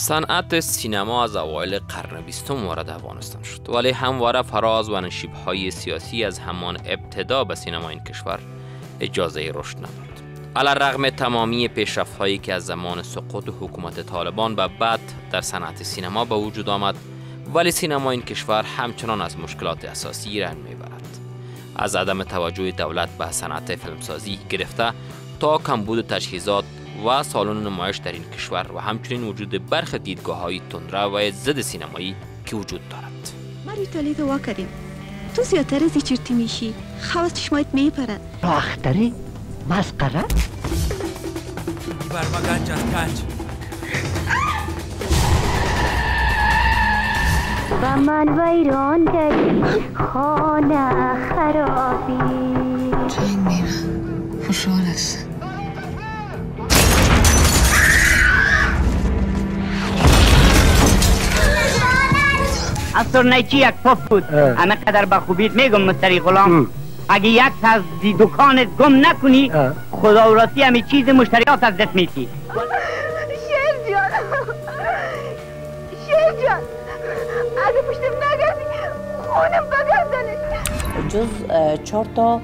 صنعت سینما از اوایل قرن 20 وارد افغانستان شد، ولی همواره فراز و نشیب‌های سیاسی از همان ابتدا به سینما این کشور اجازه رشد نداد. علیرغم تمامی پیشرفت‌هایی که از زمان سقوط حکومت طالبان به بعد در صنعت سینما به وجود آمد، ولی سینما این کشور همچنان از مشکلات اساسی رنج می‌برد. از عدم توجه دولت به صنعت فیلمسازی گرفته تا کمبود تجهیزات و سالن نمایش در این کشور و همچنین وجود برخی دیدگاه‌های تندرو و ضد سینمایی که وجود دارد. ما ریتالی دوا کردیم. تو زیادتر از چرتی میشی، خواست چشمایت میپره. راختری؟ مسقره؟ برما گنج از گنج. و من ویران کردی خانه خرابی. جنگ میره خوشحال است. از سرنیچی یک پف بود همه قدر به خوبیت میگم مستری غلام. اگه یک از دکانت گم نکنی خدا و راستی همه چیز مشتریات از دست میتی. شیر جان اگه پشتم نگردی خونم بگردنش. جز 4 تا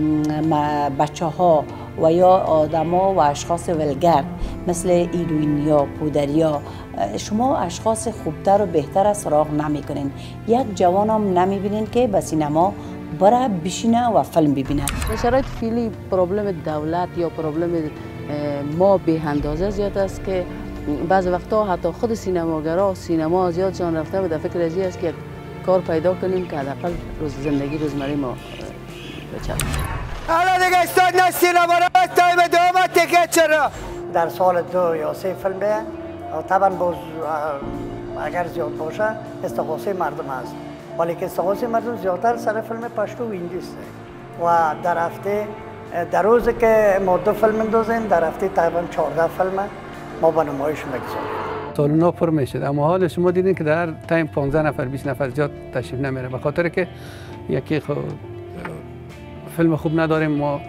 بچه ها و یا آدما و اشخاص ولگر مثل ایروینیا، پودریا، شما اشخاص خوبتر و بهتر از سراغ نمی کنین. یک جوان هم نمی بینین که به سینما برای بشینه و فیلم ببینه. شرایط فعلی پروبلم دولت یا پروبلم ما به اندازه زیاد است که بعض وقتا حتی خود سینماگرا سینما زیاد جان رفته و در فکر ازی است که کار پیدا کنیم که حداقل زندگی روزمره ما بچه. حالا دیگه استاد نه سینما را تایم دوم تکه چرا در سال 2 یا 3 فیلم بیه طبعا باز اگر زیاد باشه استقاصه مردم است، ولی که استقاصه مردم زیادتر سر فیلم پشتو و هندی است و در هفته در روزی که ما 2 فیلم اندازیم در هفته تقریبا 14 فیلم ما به نمایش میگذاریم. سالونا پر میشد، اما حال شما دیدین که در تایم 15 نفر 20 نفر زیاد تشریف نمیره به خاطر که یکی فیلم خوب نداریم ما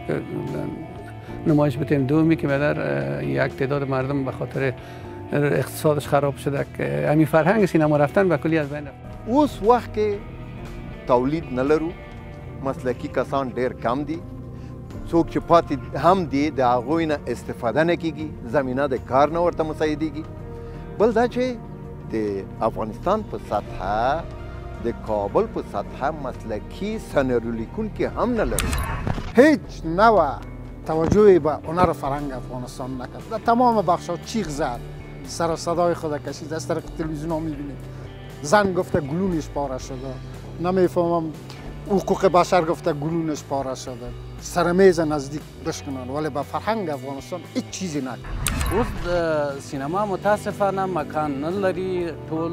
نمایش بتیم. دومی که در یک تعداد مردم به خاطر اقتصادش خراب شده که همین فرهنگ سینما رفتن به کلی از بین رفت. اوس وخت کې تولید نلرو، مسلکی کسان ډیر کم دي، څوک چې پاتې هم دي د هغوی نه استفاده نه کیږي، زمینه د کار نه ورته مساعدېږي. بل دا چې د افغانستان په سطحه د کابل په سطحه مسلکی سناریو لیکونکي هم نه لرو. هیچ نوع توجهی به هنر فرهنگ افغانستان نکرد. در تمام بخش‌ها چیغ زد، سر صدای خود کشید. از طریق تلویزیون ها می‌بینید زن گفته گلونش پاره شده، نمیفهمم حقوق بشر گفته گلونش پاره شده، سر میز نزدیک بشکنن، ولی به فرهنگ افغانستان هیچ چیزی نکرد. اوس سینما متاسفانه مکان نه لري. ټول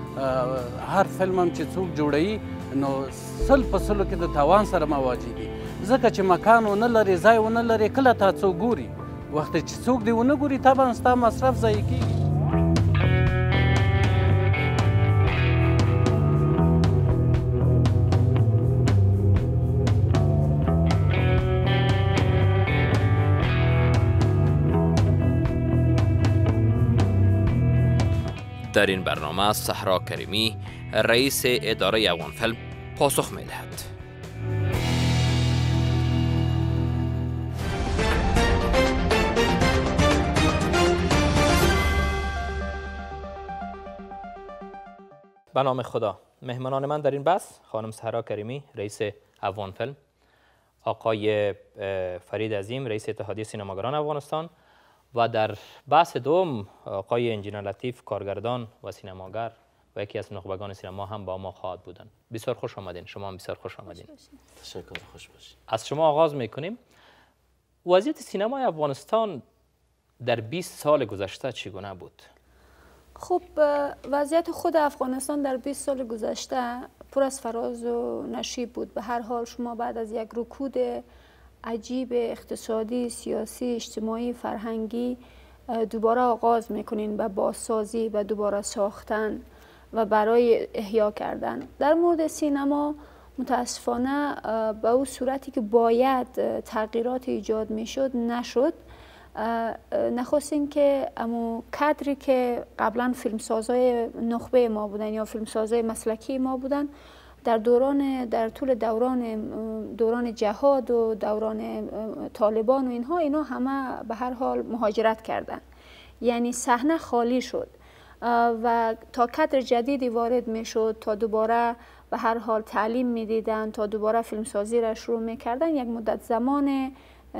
هر فلم هم چې څوک جوړوي نو 100% کې د تاوان سره مواجه دي، ځکه چې مکان ونه لري، ځای ونه لري. کله تا څوک ګوري، وخت چې څوک دی ونه ګوري طبعا ستا مصرف ضایع کیږي. در این برنامه صحرا کریمی رئیس اداره افغان فیلم پاسخ می‌دهد. به نام خدا. مهمانان من در این بحث خانم صحرا کریمی رئیس افغان فیلم، آقای فرید عظیم رئیس اتحادیه سینماگران افغانستان و در بحث دوم آقای انجینر لطیف کارگردان و سینماگر و یکی از نخبگان سینما هم با ما خواهد بودن. بسیار خوش آمدین. شما هم بسیار خوش آمدین. تشکر. خوش باشید. از شما آغاز میکنیم. وضعیت سینمای افغانستان در 20 سال گذشته چگونه بود؟ خب وضعیت خود افغانستان در 20 سال گذشته پر از فراز و نشیب بود. به هر حال شما بعد از یک رکود عجیب اقتصادی، سیاسی، اجتماعی، فرهنگی دوباره آغاز میکنین به بازسازی و دوباره ساختن و برای احیا کردن. در مورد سینما متاسفانه به اون صورتی که باید تغییرات ایجاد میشد نشد نخست این که امو کادری که قبلا فیلمسازای نخبه ما بودن یا فیلمسازای مسلکی ما بودن در طول دوران جهاد و دوران طالبان و اینا همه به هر حال مهاجرت کردن، یعنی صحنه خالی شد و تا کادر جدیدی وارد میشد، تا دوباره به هر حال تعلیم میدیدن، تا دوباره فیلمسازی را شروع میکردن، یک مدت زمان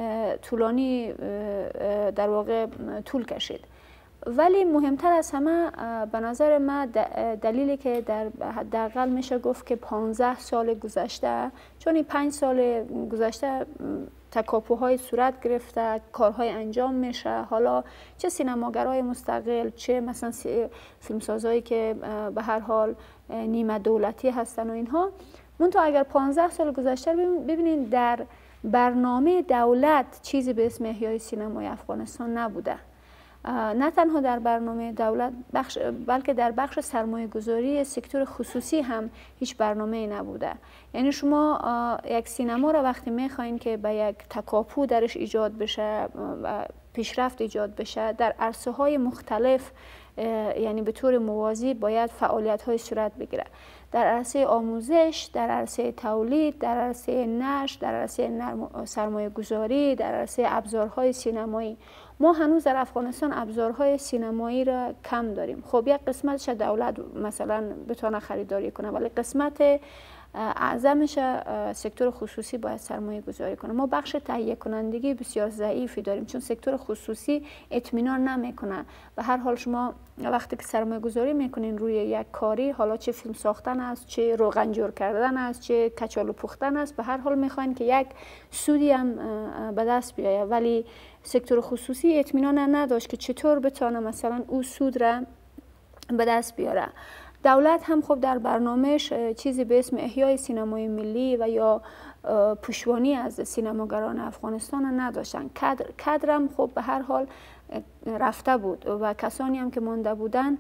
طولانی در واقع طول کشید. ولی مهمتر از همه به نظر من دلیلی که در حداقل میشه گفت که 15 سال گذشته، چون این 5 سال گذشته تکاپوهای صورت گرفته، کارهای انجام میشه، حالا چه سینماگرای مستقل چه مثلا فیلمسازایی که به هر حال نیمه دولتی هستن و اینها. منتها اگر 15 سال گذشته ببینید در برنامه دولت چیزی به اسم احیای سینمای افغانستان نبوده. نه تنها در برنامه دولت بلکه در بخش سرمایه گذاری سکتور خصوصی هم هیچ برنامه ای نبوده. یعنی شما یک سینما را وقتی میخواین که به یک تکاپو درش ایجاد بشه، پیشرفت ایجاد بشه، در عرصه های مختلف یعنی به طور موازی باید فعالیت های صورت بگیره. در عرصه آموزش، در عرصه تولید، در عرصه نشر، در عرصه سرمایه گذاری، در عرصه ابزارهای سینمایی. ما هنوز در افغانستان ابزارهای سینمایی را کم داریم. خب یک قسمتش دولت مثلا بتونه خریداری کنه، ولی قسمت اعظمش سکتور خصوصی باید سرمایه گذاری کنه. ما بخش تهیه کنندگی بسیار ضعیفی داریم، چون سکتور خصوصی اطمینان نمیکنه. به هر حال شما وقتی که سرمایه گذاری میکنین روی یک کاری، حالا چه فیلم ساختن است، چه روغن جور کردن است، چه کچالو پختن است، به هر حال میخواین که یک سودی هم به دست بیایه، ولی سکتور خصوصی اطمینان نداشت که چطور بتونه مثلا او سود را به دست بیاره. دولت هم خب در برنامهش چیزی به اسم احیای سینمای ملی و یا پشتوانی از سینماگران افغانستان نداشتن. کادرم خب به هر حال رفته بود و کسانی هم که مانده بودن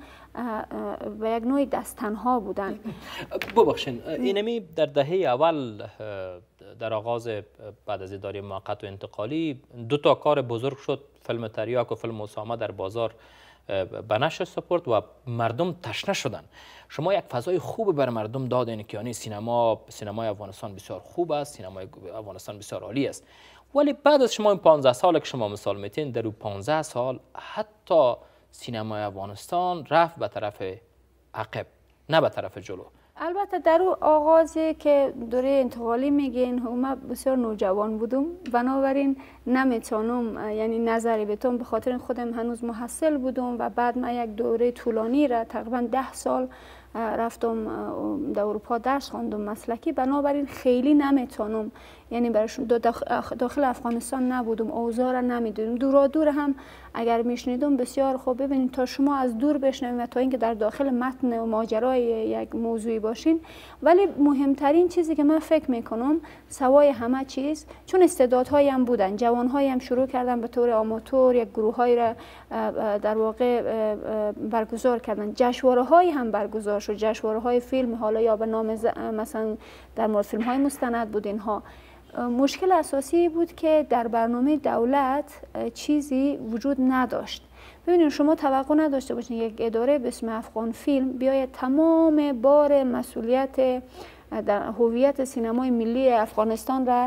و یک نوع دستنها بودن. ببخشین، اینمی در دهه اول در آغاز بعد از اداره موقت و انتقالی 2 تا کار بزرگ شد، فیلم تریاک و فیلم اسامه در بازار به نشر سپرد و مردم تشنه شدن. شما یک فضای خوب بر مردم دادین که یعنی سینمای افغانستان بسیار خوب است، سینمای افغانستان بسیار عالی است. ولی بعد از شما این 15 سال که شما مثال میتین، در اون 15 سال حتی سینمای افغانستان رفت به طرف عقب، نه به طرف جلو. البته در اون آغازی که دوره انتقالی میگین، ما بسیار نوجوان بودم، بنابراین نمیتونم یعنی نظری بتونم، به خاطر خودم هنوز محصل بودم و بعد من یک دوره طولانی را تقریبا 10 سال رفتم در اروپا درس خواندم مسلکی، بنابراین خیلی نمیتونم یعنی براشون داخل افغانستان نبودم، اوضاع را نمیدونم. دور هم اگر میشنیدم بسیار خوب. ببینید تا شما از دور بشنوید و تا اینکه در داخل متن و ماجرای یک موضوعی باشین. ولی مهمترین چیزی که من فکر میکنم سوای همه چیز، چون استعدادهایی هم بودن، جوانهایی هم شروع کردن به طور آماتور یک گروهایی را در واقع برگزار کردن، جشنواره هایی هم برگزار شد، جشنواره های فیلم، حالا یا به نام مثلا در مورد فیلم های مستند بود اینها. مشکل اساسی بود که در برنامه دولت چیزی وجود نداشت. ببینید شما توقع نداشته باشین یک اداره به اسم افغان فیلم بیاید تمام بار مسئولیت در هویت سینمای ملی افغانستان را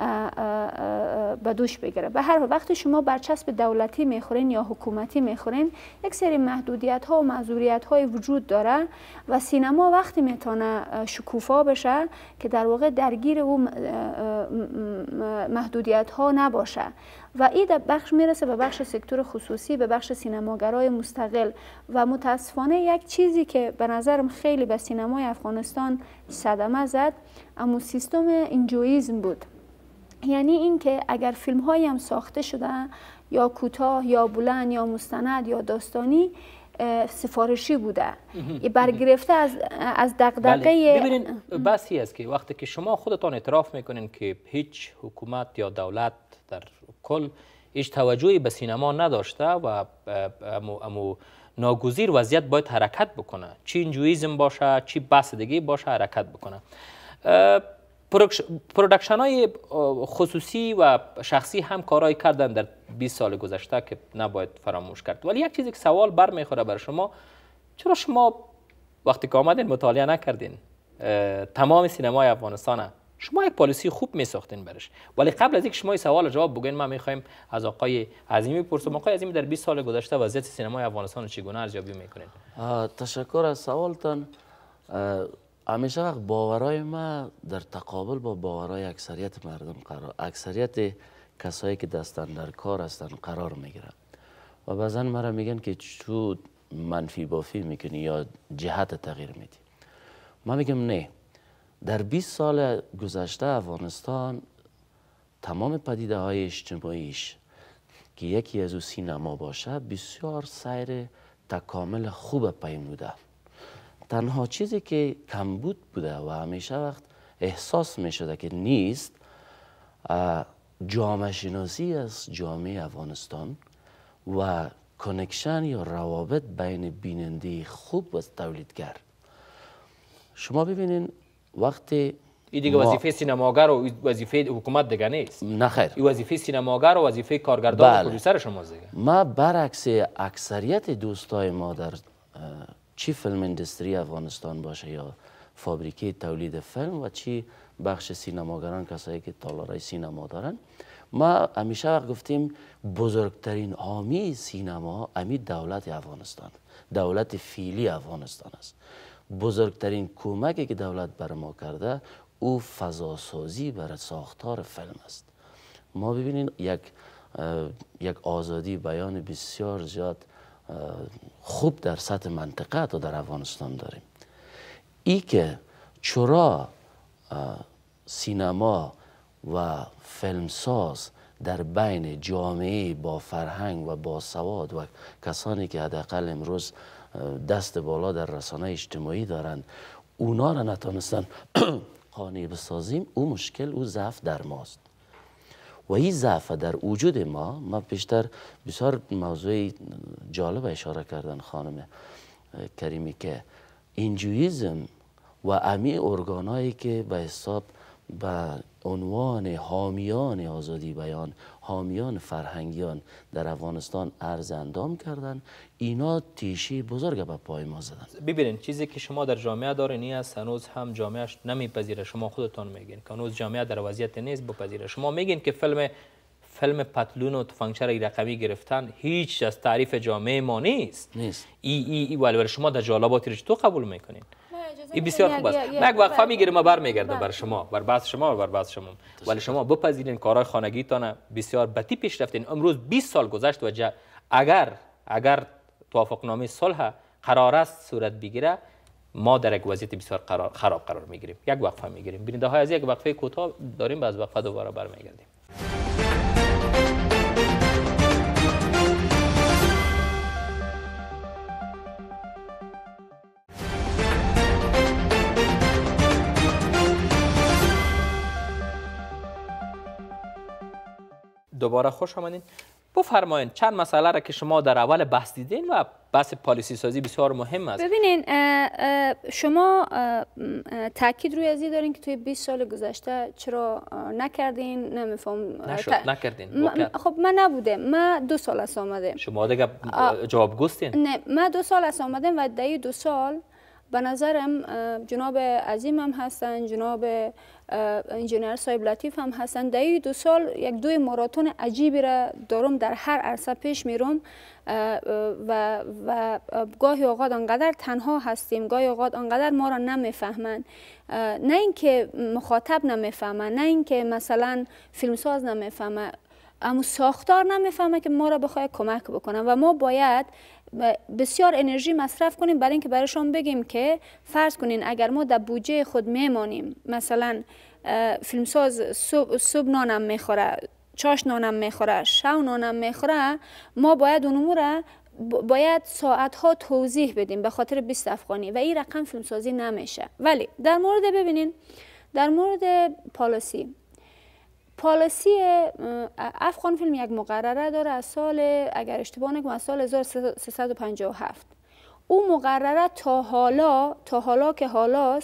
به دوش بگیره. به هر حال وقتی شما برچسب دولتی میخورین یا حکومتی میخورین، یک سری محدودیت ها و معذوریت های وجود داره و سینما وقتی میتونه شکوفا بشه که در واقع درگیر اون محدودیت ها نباشه و این بخش میرسه به بخش سکتور خصوصی، به بخش سینماگرای مستقل. و متاسفانه یک چیزی که به نظرم خیلی به سینمای افغانستان صدمه زد، اما سیستم انجویزم بود. یعنی اینکه اگر فیلم هایی هم ساخته شده، یا کوتاه یا بلند یا مستند یا داستانی، سفارشی بوده، برگرفته از دغدغه. ببینید بحثی است که وقتی که شما خودتان اعتراف میکنین که هیچ حکومت یا دولت در کل هیچ توجهی به سینما نداشته و امو ناگزیر وضعیت باید حرکت بکنه، چی انجویزم باشه چی بحث دیگه باشه حرکت بکنه. پرودکشن های خصوصی و شخصی هم کارایی کردن در 20 سال گذشته که نباید فراموش کرد. ولی یک چیزی که سوال برمیخوره برای شما، چرا شما وقتی که آمدین مطالعه نکردین تمام سینمای افغانستان؟ شما یک پالیسی خوب میساختین برش. ولی قبل از اینکه شما این سوال جواب بگین، ما میخوایم از آقای عظیمی بپرسیم. آقای عظیمی، در 20 سال گذشته وضعیت سینمای افغانستان چگونه ارزیابی میکنین؟ تشکر از سوالتان. همیشه وقت باورای ما در تقابل با باورای اکثریت مردم اکثریت کسایی که دستن در کار هستن قرار میگیره و بعضا مرا میگن که تو منفی بافی میکنی یا جهت تغییر میدی. ما میگم نه. در 20 سال گذشته افغانستان تمام پدیده های اجتماعیش که یکی از او سینما باشه بسیار سیر تکامل خوب پیموده. تنها چیزی که کمبود بوده و همیشه وقت احساس می شده که نیست، جامعه شناسی از جامعه افغانستان و کنکشن یا روابط بین بیننده خوب و تولیدگر. شما ببینین وقتی این دیگه وظیفه سینماگر و وظیفه حکومت دیگه نیست. نه خیر. این وظیفه سینماگر و وظیفه کارگردان و پرودوسر شماست دیگه. ما برعکس اکثریت دوستای ما در چی فیلم اندستری افغانستان باشه یا فابریکه تولید فیلم و چی بخش سینماگران، کسایی که تالارای سینما دارن، ما همیشه وقت گفتیم بزرگترین حامی سینما امی دولت افغانستان، دولت فعلی افغانستان است. بزرگترین کمکی که دولت بر ما کرده او فضاسازی برای ساختار فیلم است. ما ببینین یک آزادی بیان بسیار زیاد خوب در سطح منطقه تا در افغانستان داریم. ای که چرا سینما و فیلمساز در بین جامعه با فرهنگ و با سواد و کسانی که حداقل امروز دست بالا در رسانه اجتماعی دارند اونا را نتونستن قانع بسازیم، او مشکل، او ضعف در ماست. و این ضعف در وجود ما پیشتر بسیار موضوع جالب اشاره کردن خانم کریمی که انجویزم و امی ارگانایی که به حساب به عنوان حامیان آزادی بیان، حامیان فرهنگیان در افغانستان عرض اندام کردن، اینا تیشی بزرگ به پای ما زدن. ببینید چیزی که شما در جامعه دارین است، هنوز هم جامعهش نمیپذیره. شما خودتون میگین که هنوز جامعه در وضعیت نیست بپذیره. شما میگین که فیلم پتلون و تفنگچی رقمی گرفتن هیچ از تعریف جامعه ما نیست. ای ولی شما در جالباتی رو تو قبول میکنین؟ این بسیار خوب است. ما یک وقفه میگیریم، ما برمیگردم بر شما، بر بحث شما و بر بحث شما. ولی شما بپذیرین کارهای خانگیتان بسیار بتی پیش رفتین. امروز 20 سال گذشت و اگر توافقنامه صلح قرار است صورت بگیره، ما در یک وضعیت بسیار خراب قرار میگیریم. یک وقفه میگیریم. بیننده های از یک وقفه کوتاه داریم، بعد وقفه دوباره برمیگردیم. دوباره خوش آمدین. بفرمایید چند مسئله را که شما در اول بحث دیدین و بحث پالیسی سازی بسیار مهم است. ببینین شما تاکید روی ازی دارین که توی 20 سال گذشته چرا نکردین؟ نمیفهم. نکردین. خب من نبودم، من 2 سال است آمدم. شما دیگه جواب گستین؟ نه، من 2 سال است آمدم و در 2 سال به نظرم جناب عظیم هم هستن، جناب انجینیر صاحب لطیف هم هستن. در 2 سال یک دوی ماراتون عجیبی را دارم، در هر عرصه پیش میرم و گاهی اوقات انقدر تنها هستیم، گاهی اوقات انقدر ما را نمیفهمن، نه اینکه مخاطب نمیفهمن، نه اینکه مثلا فیلمساز نمیفهمه، اما ساختار نمیفهمه که ما را بخواد کمک بکنه و ما باید بسیار انرژی مصرف کنیم برای اینکه برایشان بگیم که فرض کنین اگر ما در بودجه خود میمانیم، مثلا فیلمساز صبح نانم میخوره، چاش نانم میخوره، شو نانم میخوره، ما باید اون امور باید ساعتها توضیح بدیم به خاطر 20 افغانی و این رقم فیلمسازی نمیشه. ولی در مورد ببینین، در مورد پالیسی افغان فیلم یک مقرره داره از سال، اگر اشتباه نکنم از سال 1357. او مقرره تا حالا که حالاست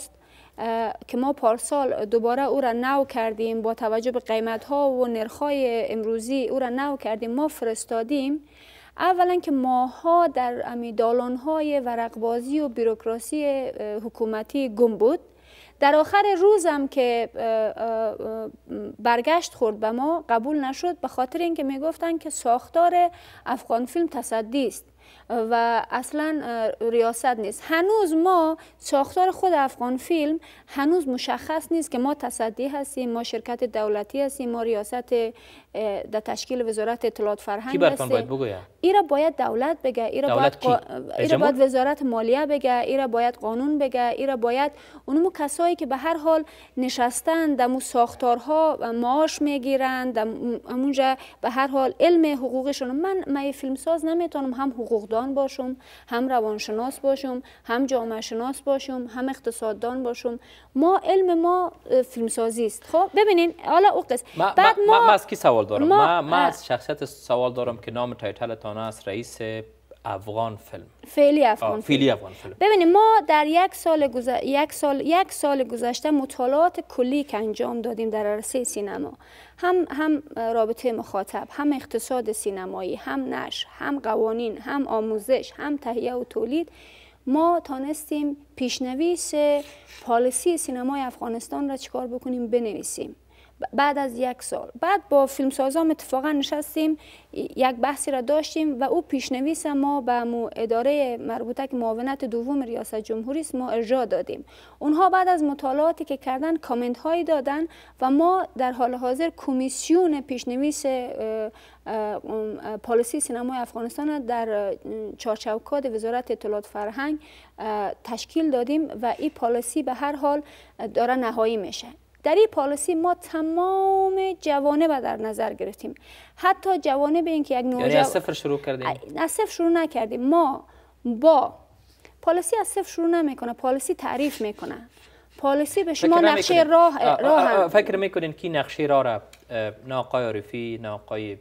که ما پارسال دوباره او را نو کردیم با توجه به قیمت ها و نرخ های امروزی او را نو کردیم، ما فرستادیم. اولا که ماها در دالان های ورقبازی و بروکراسی حکومتی گم بود. در آخر روزم که برگشت خورد به ما قبول نشد، به خاطر اینکه میگفتن که ساختار افغان فیلم تصدی است و اصلا ریاست نیست. هنوز ما ساختار خود افغان فیلم هنوز مشخص نیست که ما تصدی هستیم، ما شرکت دولتی هستیم، ما ریاست در تشکیل وزارت اطلاعات فرهنگ کی براتون باید بگوید؟ ایرا باید دولت بگه، ایرا باید وزارت مالیه بگه، ایرا باید قانون بگه، ایرا باید اونمو کسایی که به هر حال نشستن در مو ساختارها معاش میگیرند، همونجا به هر حال علم حقوقشون. من فیلمساز نمیتونم هم حقوقدان باشم، هم روانشناس باشم، هم جامعه شناس باشم، هم اقتصاددان باشم. ما علم ما فیلمسازی است. خب ببینین حالا او قصه بعد ما از کی سوال دارم؟ ما از شخصیت سوال دارم که نام تایتل تان است رئیس افغان فیلم. فعلی افغان فیلم. ببینید ما در یک سال گذشته مطالعات کلی که انجام دادیم در عرصه سینما، هم رابطه مخاطب، هم اقتصاد سینمایی، هم نشر، هم قوانین، هم آموزش، هم تهیه و تولید، ما تانستیم پیشنویس پالیسی سینمای افغانستان را چیکار بکنیم بنویسیم. بعد از یک سال بعد با فیلمسازان اتفاقا نشستیم، یک بحثی را داشتیم و او پیشنویس ما به اداره مربوطه که معاونت دوم ریاست جمهوری است ما ارجاع دادیم. اونها بعد از مطالعاتی که کردن کامنت هایی دادن و ما در حال حاضر کمیسیون پیشنویس پالیسی سینمای افغانستان در چارچوکات وزارت اطلاعات فرهنگ تشکیل دادیم و این پالیسی به هر حال داره نهایی میشه. در این پالیسی ما تمام جوانب در نظر گرفتیم، حتی جوانب این که یک نوجوان، یعنی از صفر شروع کردیم؟ از صفر شروع نکردیم. ما با پالیسی از صفر شروع نمیکنه، پالیسی تعریف میکنه. پالیسی به شما نقشه راه فکر میکنین کی نقشه راه را نه آقای عارفی، نه آقای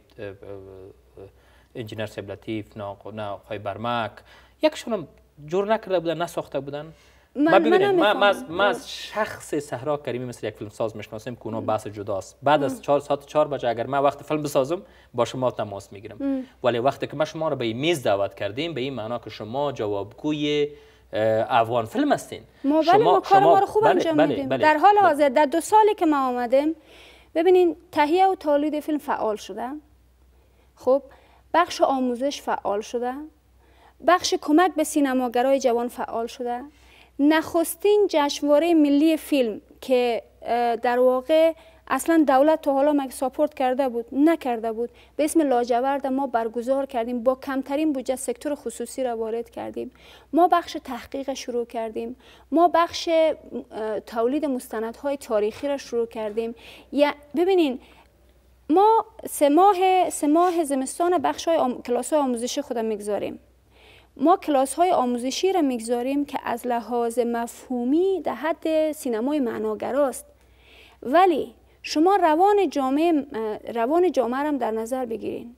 انجینر سیب لطیف، نه آقای برمک یکشون هم جور نکرده بودن، نساخته بودن؟ ما از شخص صحرا کریمی مثل یک فیلمساز میشناسیم که اونا بحث جداست. بعد از 4 بجه اگر من وقت فیلم بسازم با شما تماس میگیرم، ولی وقتی که ما شما رو به این میز دعوت کردیم به این معنا که شما جوابگوی افغان فیلم هستین. ما کار ما رو خوب انجام میدیم. در حال حاضر در 2 سالی که ما آمدیم ببینین تهیه و تولید فیلم فعال شده، خب بخش آموزش فعال شده، بخش کمک به سینماگرای جوان فعال شده. نخستین جشنواره ملی فیلم که در واقع اصلا دولت تا حالا مگه ساپورت کرده بود؟ نکرده بود، به اسم لاجورد ما برگزار کردیم، با کمترین بودجه سکتور خصوصی را وارد کردیم. ما بخش تحقیق شروع کردیم، ما بخش تولید مستندهای تاریخی را شروع کردیم. ببینین ما 3 ماه زمستان بخش‌های کلاس‌های آموزشی خودم میگذاریم. ما کلاس های آموزشی را میگذاریم که از لحاظ مفهومی در حد سینمای معناگراست، ولی شما روان جامعه را در نظر بگیرین.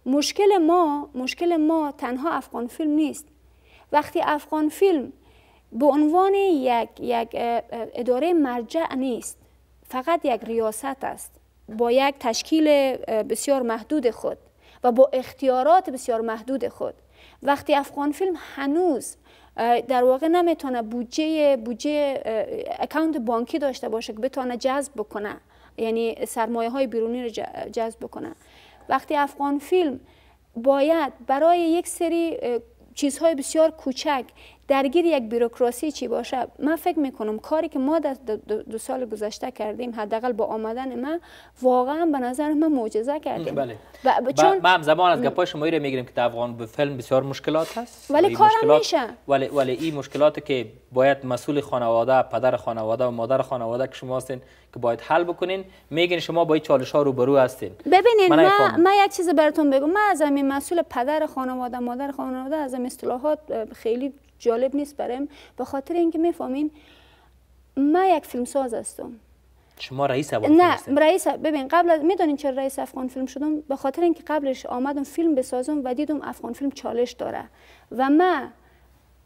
مشکل ما تنها افغان فیلم نیست. وقتی افغان فیلم به عنوان یک اداره مرجع نیست، فقط یک ریاست است با یک تشکیل بسیار محدود خود و با اختیارات بسیار محدود خود، وقتی افغان فیلم هنوز در واقع نمیتونه بودجه اکانت بانکی داشته باشه که بتونه جذب بکنه، یعنی سرمایه های بیرونی رو جذب بکنه، وقتی افغان فیلم باید برای یک سری چیزهای بسیار کوچک درگیر یک بوروکراسی چی باشه، من فکر میکنم کاری که ما در 2 سال گذشته کردیم، حداقل با آمدن من، واقعا به نظر من معجزه کردیم. بله. چون ما هم زمان از گپای شما رو میگیریم که در افغان فیلم بسیار مشکلات هست، ولی کارم میشه. ولی این مشکلاتی که باید مسئول خانواده، پدر خانواده و مادر خانواده که شما هستین که باید حل بکنین، میگین شما با این چالش ها روبرو هستین. ببینید من یک چیز براتون بگم، من از این مسئول پدر خانواده، مادر خانواده، از این اصطلاحات خیلی جالب نیست برایم، به خاطر اینکه میفهمین من یک فیلمساز هستم. شما رئیس افغان فیلم هستین؟ نه رئیس، ببین قبل از میدونین چرا رئیس افغان فیلم شدم؟ به خاطر اینکه قبلش آمدم فیلم بسازم و دیدم افغان فیلم چالش داره و من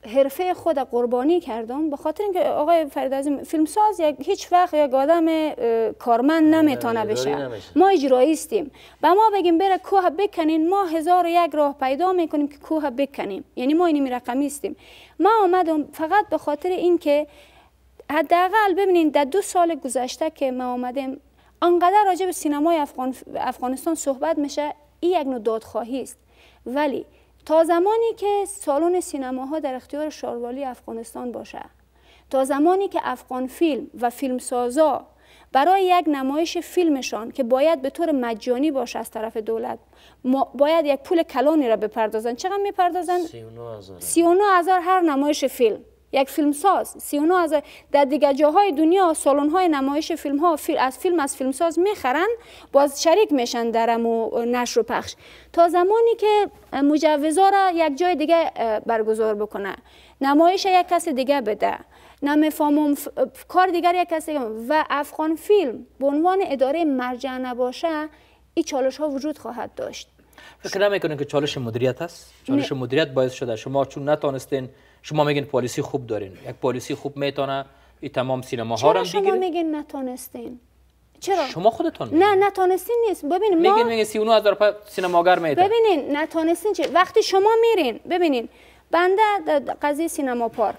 حرفه خود قربانی کردم، به خاطر اینکه آقای فریدعظیم فیلمساز هیچ وقت یک آدم کارمند نمیتونه بشه. ما اجراییستیم. با ما بگیم بره کوه بکنین، ما 1001 راه پیدا میکنیم که کوه بکنیم. یعنی ما اینمی رقمیستیم. ما آمدم فقط به خاطر اینکه حداقل ببینین در 2 سال گذشته که ما آمدیم انقدر راجع به سینمای افغانستان صحبت میشه، این یک نوع دادخواهی است. ولی تا زمانی که سالن سینماها در اختیار شاروالی افغانستان باشه، تا زمانی که افغان فیلم و فیلمسازا برای یک نمایش فیلمشان که باید به طور مجانی باشه از طرف دولت، باید یک پول کلانی را بپردازن. چقدر میپردازن؟ 39,000 هر نمایش فیلم. یک فیلمساز 39,000. در دیگر جاهای دنیا سالن‌های نمایش فیلم‌ها از فیلمساز میخرن، باز شریک میشن در نشر و پخش. تا زمانی که مجوزا را یک جای دیگه برگزار بکنه، نمایش یک کس دیگه بده، نمیفهمم کار دیگر یک کس دیگه و افغان فیلم به عنوان اداره مرجع نباشه، این چالش ها وجود خواهد داشت. فکر نمیکنین که چالش مدیریت است؟ چالش مدیریت باعث شده شما چون نتونستین، شما میگین پالیسی خوب دارین، یک پالیسی خوب میتونه این تمام سینماها رو بگیره؟ چرا شما میگین نتونستین؟ چرا؟ شما خودتون نه نتونستین نیست. ببینید ما میگین 39,000 سینماگر میتونه. ببینین نتونستین چه؟ وقتی شما میرین ببینین، بنده قضیه سینما پارک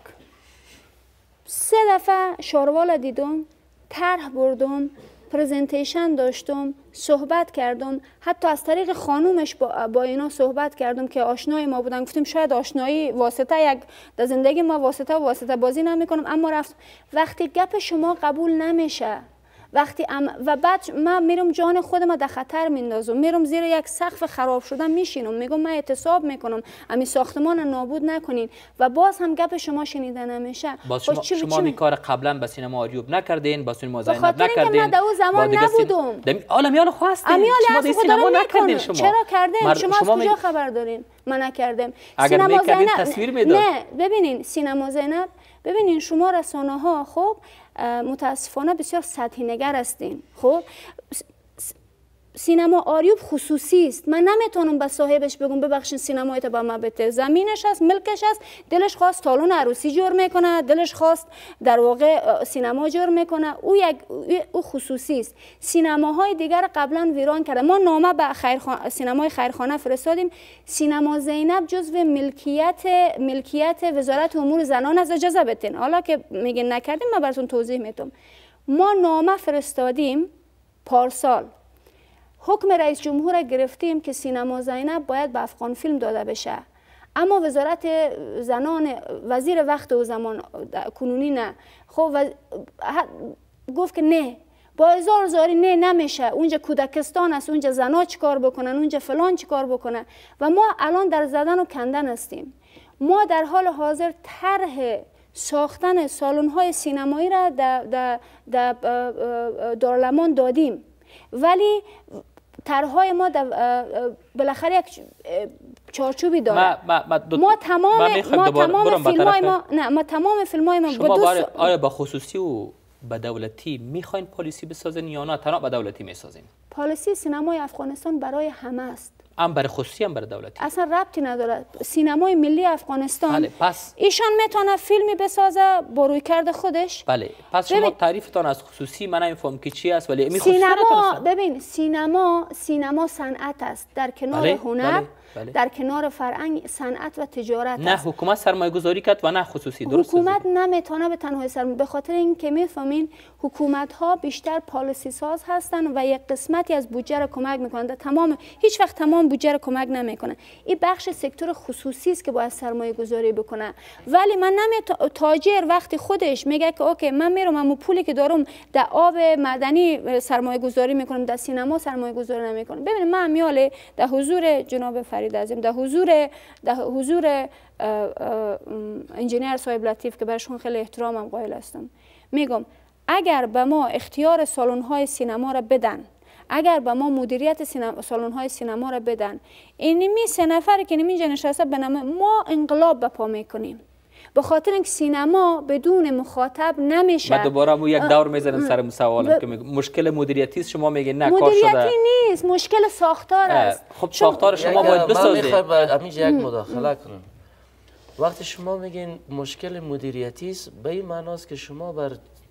3 دفعه شاروال دیدم، طرح بردم، پرزنتیشن داشتم، صحبت کردم، حتی از طریق خانومش با اینا صحبت کردم که آشنای ما بودن. گفتیم شاید آشنایی واسطه یک در زندگی ما واسطه بازی نمیکنم، اما رفت. وقتی گپ شما قبول نمیشه، وقتی و بعد من میرم جان خودم در خطر میندازم، میرم زیر یک سقف خراب شدن میشینم، میگم من احتساب میکنم امی ساختمان نابود نکنین و باز هم گپ شما شنیده نمیشه. باز شما می کار قبلا به سینما آریوب نکردین، با سینما زینب نکردین. بخاطر اینکه من در اون زمان نبودم. عالمیال خواستین، شما در سینما نکردین. چرا کردین؟ شما از کجا خبر دارین؟ من نکردم. اگر میکردین تصویر میداد. نه ببینین سینما زینب، ببینین شما رسانه ها خب متاسفانه بسیار سطحی نگر هستین. خب سینما آریوب خصوصی است. من نمیتونم به صاحبش بگم ببخشید سینمایت با ما بده. زمینش است، ملکش است، دلش خواست سالن عروسی جور میکنه، دلش خواست در واقع سینما جور میکنه، او خصوصی است. سینماهای دیگر قبلا ویران کرده. ما نامه به سینمای خیرخانه فرستادیم. سینما زینب جزو ملکیت وزارت امور زنان است. اجازه بدین، حالا که میگن نکردیم من براتون توضیح میدم. ما نامه فرستادیم پارسال، حکم رئیس جمهور گرفتیم که سینما زینب باید به افغان فیلم داده بشه، اما وزارت زنان وزیر وقت و زمان کنونی نه. خب گفت که نه، با هزار زاری نه نمیشه، اونجا کودکستان است، اونجا زنا چیکار بکنن، اونجا فلان چیکار بکنن و ما الان در زدن و کندن هستیم. ما در حال حاضر طرح ساختن سالن‌های سینمایی را در دارالمان دادیم، ولی طرحهای ما بالاخره یک چارچوبی داره. ما تمام فیلم‌های ما شما آیا با خصوصی و با دولتی میخواین پالیسی بسازین یا نه تنها با دولتی میسازین؟ پالیسی سینمای افغانستان برای همه است. هم برای خصوصی هم برای دولتی اصلا ربطی نداره. سینمای ملی افغانستان بله. پس ایشان میتونه فیلمی بسازه با رویکرد خودش. بله. پس شما تعریفتان از خصوصی من نمیفهم که چی است، ولی سینما ببین سینما صنعت است در کنار بله. هنر بله. در کنار فرهنگ، صنعت و تجارت نه است. حکومت سرمایه گذاری کرد و نه خصوصی. درست حکومت نمیتونه به تنهایی سرمایه، به خاطر اینکه میفهمین حکومت ها بیشتر پالیسی ساز هستن و یک قسمتی از بودجه را کمک میکنن. هیچ وقت تمام بودجه را کمک نمیکنه. این بخش سکتور خصوصی است که باید سرمایه گذاری بکنه. ولی من تاجر وقتی خودش میگه که اوکی من میرم اما پولی که دارم در آب معدنی سرمایه گذاری میکنم، در سینما سرمایه گذاری نمیکنم. ببینید من میاله در حضور جناب فریدعظیم، در حضور انجینیر صاحب لطیف که برشون خیلی احترامم قائل هستم، میگم اگر به ما اختیار سالن‌های سینما را بدن، اگر به ما مدیریت سالن‌های سینما را بدن، اینمی 3 نفری که اینجا نشسته ما انقلاب به پا میکنیم. به خاطر اینکه سینما بدون مخاطب نمیشه. بعد دوباره مو یک دور میزنم سر سوالم که مشکل مدیریتی است، شما میگین نه کار شده. مدیریتی نیست، مشکل ساختار است. خب ساختار شما باید بسازید. من میخوام همینجا یک مداخله کنم. وقتی شما میگین مشکل مدیریتی است، به این معناست که شما بر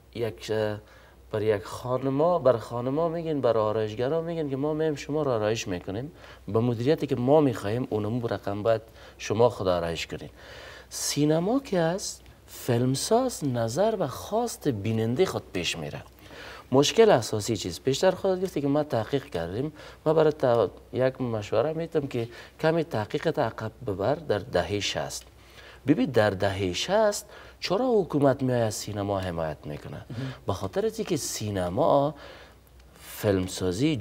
یک خانما میگین، بر آرایشگرا میگین که ما میم شما را آرایش میکنیم، به مدیریتی که ما میخواهیم اونمو رقم باید شما خود آرایش کنین. سینما که است، فیلمساز نظر و خواست بیننده خود پیش میره. مشکل اساسی چیز پیشتر خودت گفتی که ما تحقیق کردیم، ما برای یک مشوره میتونم که کمی تحقیقت عقب ببر در دهه 60. ببین در دهه 60 چرا حکومت میاد از سینما حمایت میکنه؟ به خاطر از اینکه سینما فیلمسازی،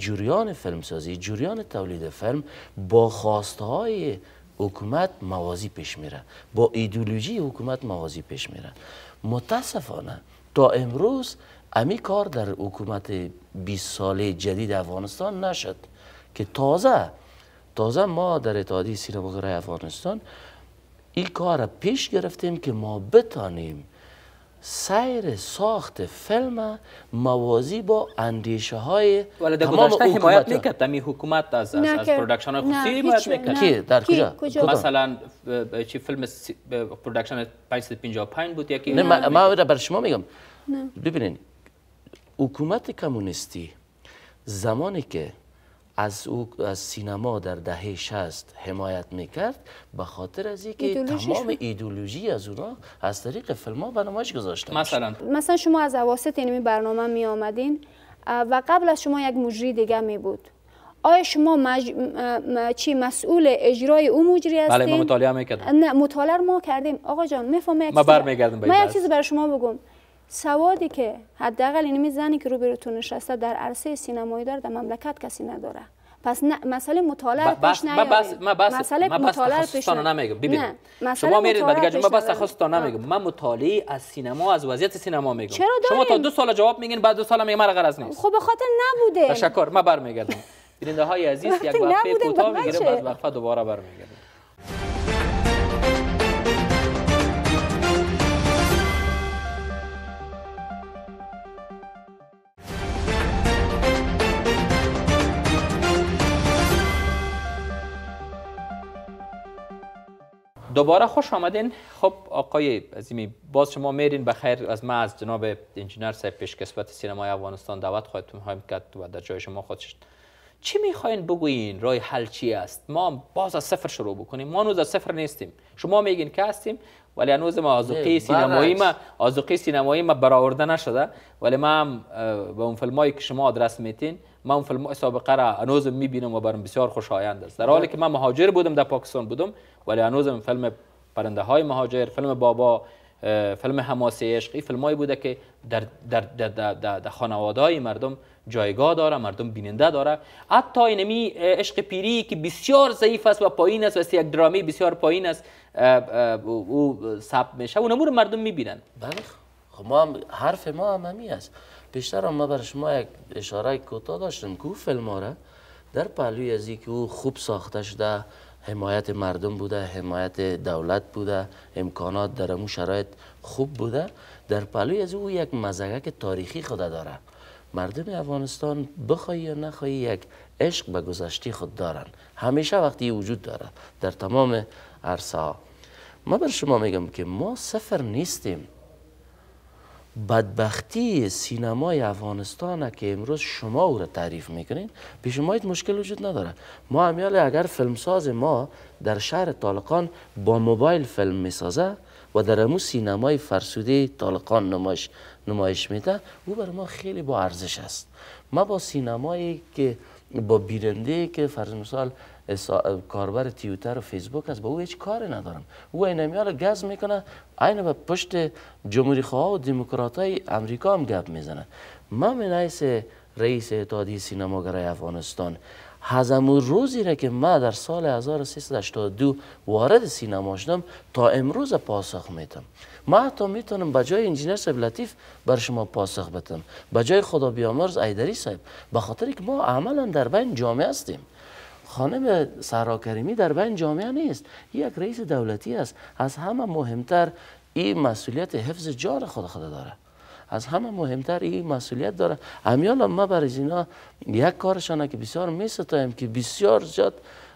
جریان تولید فیلم با خواسته های حکومت موازی پیش میره، با ایدئولوژی حکومت موازی پیش میره. متاسفانه تا امروز امی کار در حکومت 20 ساله جدید افغانستان نشد که تازه ما در اتحادیه سینماگرای افغانستان این کار پیش گرفتیم که ما بتانیم سیر ساخت فیلم موازی با اندیشه های تمام حکومت حمایت میکرد. تمی حکومت از پرودکشن های خصوصی حمایت میکرد. کی در کجا؟ مثلا چی فیلم پرودکشن 555 بود یکی؟ نه ما بر شما میگم. ببینید حکومت کمونیستی زمانی که از سینما در دهه 60 حمایت میکرد به خاطر از اینکه تمام ایدئولوژی از اونا از طریق فیلم ها به نمایش گذاشته. مثلا شما از اواسط این برنامه می آمدین و قبل از شما یک مجری دیگه می بود. آیا شما مسئول اجرای اون مجری هستین؟ بله، ما مطالعه میکردیم. نه، مطالعه ما کردیم. آقا جان میفهمه ما یک چیز برای شما بگم. سوادی که حداقل این زنی که روبروتون نشسته در عرصه سینمایی داره در مملکت کسی نداره. پس مسئله مطالعه پیش نیاریم. مسئله مطالعه پیش نمیگم. ببینید شما میرید بعد دیگه ما بس تخصصتان نمیگم. من مطالعه از سینما، از وضعیت سینما میگم. شما تا 2 سال جواب میگین، بعد 2 سال میگم مرا غرض نیست. خب به خاطر نبوده. تشکر. ما برمیگردم. بیننده های عزیز یک وقفه کوتاه میگیریم، بعد وقفه دوباره برمیگردیم. دوباره خوش آمدین. خب آقای عظیمی، باز شما میرین بخیر. از ما از جناب انجینر صاحب پیشکسوت سینمای افغانستان دعوت خواهیم کرد و در جای شما خودش چی میخواین بگویین؟ راه حل چی است؟ ما باز از صفر شروع بکنیم؟ ما هنوز از صفر نیستیم. شما میگین که هستیم ولی هنوز ما آذوقه سینمایی ما برآورده نشده. ولی ما به اون فیلمایی که شما آدرس میتین، من اون فیلم سابقه را هنوز میبینم و برام بسیار خوشایند است. در حالی که من مهاجر بودم، در پاکستان بودم، ولی هنوزم فیلم پرنده های مهاجر، فیلم بابا، فیلم حماسه عشق، این فیلمایی بوده که در خانواده های مردم جایگاه داره، مردم بیننده داره. حتی اینمی عشق پیری که بسیار ضعیف است و پایین است و است یک درامی بسیار پایین است او ثبت میشه، اونم رو مردم میبینن. بله خب ما هم حرف ما هم همی است. بیشتر ما برای شما یک اشاره کوتاه داشتم که او فیلم ها را در پهلوی از اینکه او خوب ساخته شده، حمایت مردم بوده، حمایت دولت بوده، امکانات در امون شرایط خوب بوده، در پهلوی از او یک مزگک تاریخی خود داره. مردم افغانستان بخوای یا نخوای یک عشق به گذشته خود دارن، همیشه وقتی وجود داره در تمام عرصه ها. ما بر شما میگم که ما صفر نیستیم. بدبختی سینمای افغانستان که امروز شما او را تعریف میکنین، پیش ما هیچ مشکل وجود نداره. ما همیال اگر فیلمساز ما در شهر طالقان با موبایل فیلم میسازه و در امو سینمای فرسوده طالقان نمایش میده، او بر ما خیلی با ارزش است. ما با سینمایی که با بیننده که فرض مثال کاربر تیوتر و فیسبوک است، با او هیچ کاری ندارم. او اینمیال گز میکنه، عین به پشت جمهوری خواه و دموکرات های امریکا هم گپ میزنه. من من حیث رئیس اتحادیه سینماگرای افغانستان هزمو روزی را که ما در سال 1382 وارد سینما شدم تا امروز پاسخ میتم. ما حتی میتونم به جای انجینر صاحب لطیف بر شما پاسخ بدم، به جای خدا بیامرز ایدری صاحب، به خاطر که ما عملا در بین جامعه هستیم. خانم سهرا کریمی در بین جامعه نیست، یک رئیس دولتی است. از همه مهمتر این مسئولیت حفظ جان خود داره، از همه مهمتر این مسئولیت داره. امیال ما برای اینا یک کارشانه که بسیار میستایم که بسیار زیاد